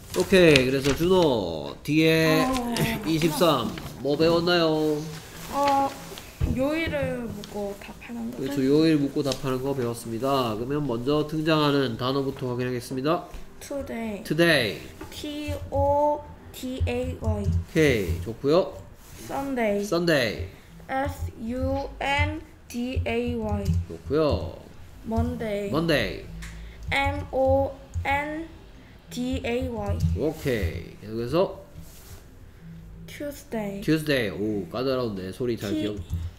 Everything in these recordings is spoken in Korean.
오케이. 그래서 준호 뒤에 23 뭐 배웠나요? 요일을 묻고 답하는 그렇죠. 것을 요일 묻고 답하는 거 배웠습니다. 그러면 먼저 등장하는 단어부터 확인하겠습니다. today today. T-O-D-A-Y 오케이. 좋고요. Sunday Sunday. S-U-N-D-A-Y 좋고요. Monday Monday. M-O-N-D-A-Y 오케이. 계속해서 Tuesday Tuesday. 오, 까다로운데 소리 잘 기억.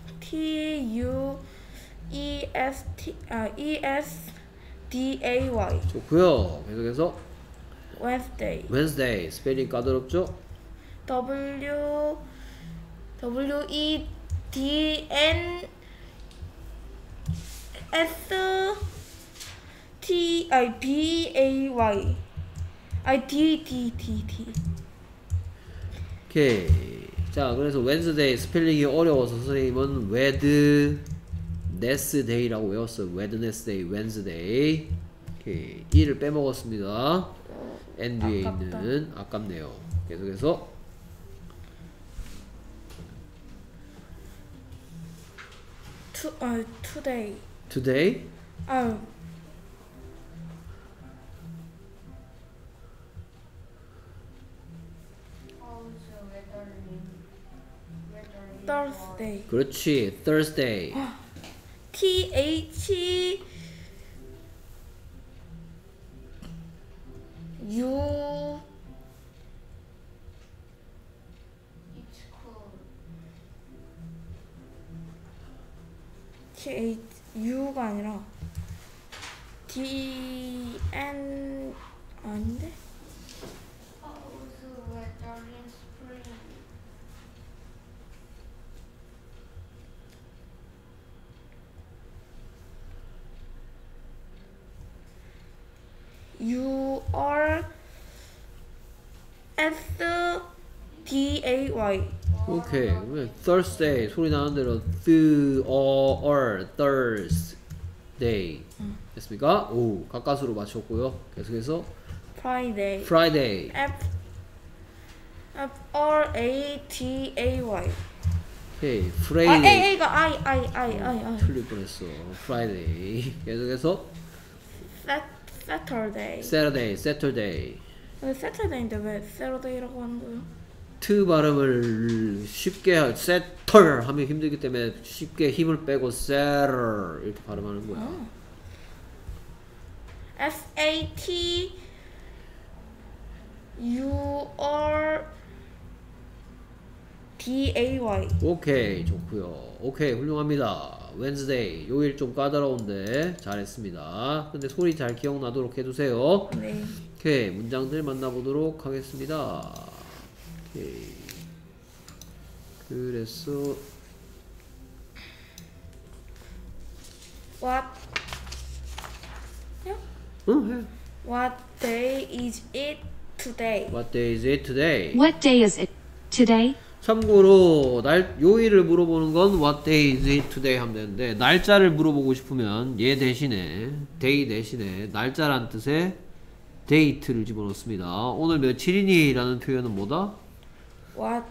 T-U-E-S-D-A-Y 좋고요. 계속해서 Wednesday Wednesday. 스펠링 까다롭죠? W W-E-D-N S-T-I-B-A-Y D-D-D-D 오케이. 자, 그래서 Wednesday 스펠링이 어려워서 선생님은 Wednesday라고 외웠어요. Wednesday. 오케이. E를 빼먹었습니다. N 뒤에 아깝다. 있는 아깝네요. 계속해서 Today Today. Thursday 그렇지. Thursday. T-H U T-H U가 아니라 D-N 아닌데? U-R-S-D-A-Y 오케이. 그러면 Thursday 소리 나는 대로 Thursday 됐습니까? 오, 가까스로 맞췄고요. 계속해서 Friday Friday. F-R-A-D-A-Y 오케이. 아, Friday. A가 I 틀릴 뻔했어. Friday. 계속해서 Saturday Saturday. 왜 Saturday인데 왜 Saturday라고 하는 거예요? 트 발음을 쉽게 Saturday 하면 힘들기 때문에 쉽게 힘을 빼고 Saturday 이렇게 발음하는 거야. S-A-T U-R-D-A-Y 오케이, 좋고요. 오케이, 훌륭합니다. Wednesday 요일 좀 까다로운데 잘했습니다. 근데 소리 잘 기억나도록 해두세요. 네. 오케이, 문장들 만나보도록 하겠습니다. 오케이. 그래서 What 응, 해. What day is it today? What day is it today? What day is it today? 참고로 요일을 물어보는 건 What day is it today 하면 되는데 날짜를 물어보고 싶으면 얘 대신에 day 대신에 날짜란 뜻의 date를 집어넣습니다. 오늘 며칠이니? 라는 표현은 뭐다? What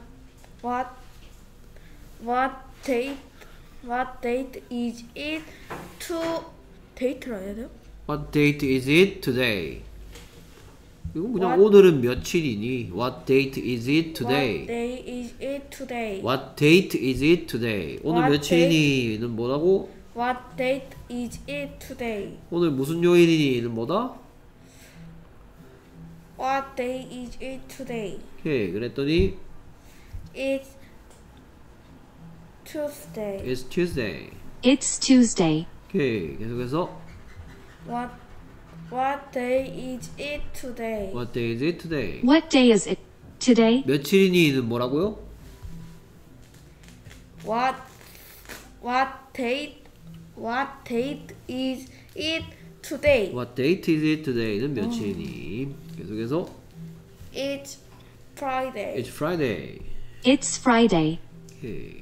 date is it to date라 해야 돼요? What date is it today? 이건 그냥 What- 오늘은 며칠이니? What date is it What today? day is it today? What date is it today? 오늘 What 며칠이니는 뭐라고? What date is it today? 오늘 무슨 요일이니는 뭐다? What day is it today? 오케이, 그랬더니 It's Tuesday. It's Tuesday. It's Tuesday. 오케이, 계속해서 What day is it today? What day is it today? What day is it today? 며칠이니는 뭐라고요? What date is it today? What date is it today는 며칠이니? 계속해서 It's Friday. It's Friday. It's Friday. 오케이.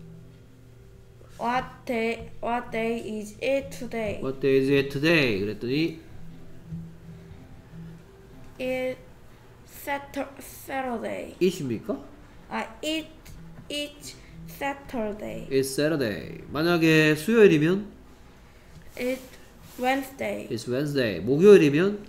What day is it today? What day is it today? 그랬더니 It's Saturday. it입니까? It's Saturday. It's Saturday. 만약에 수요일이면 It's Wednesday. It's Wednesday. 목요일이면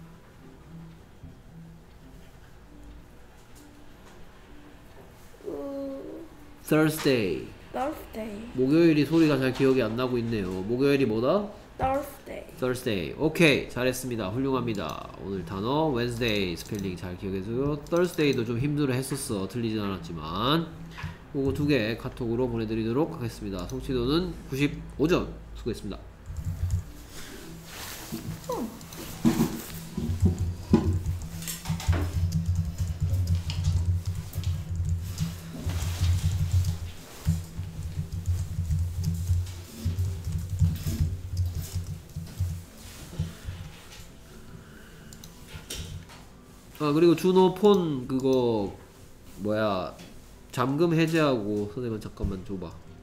Thursday. Thursday. 목요일이 소리가 잘 기억이 안 나고 있네요. 목요일이 뭐다? Thursday. Thursday. 오케이, 잘했습니다. 훌륭합니다. 오늘 단어 Wednesday 스펠링 잘 기억해줘요. Thursday도 좀 힘들어 했었어. 틀리진 않았지만 요거 2개 카톡으로 보내드리도록 하겠습니다. 성취도는 95점. 수고했습니다. 아, 그리고 준호 폰 그거 뭐야 잠금 해제하고 선생님 잠깐만 줘봐.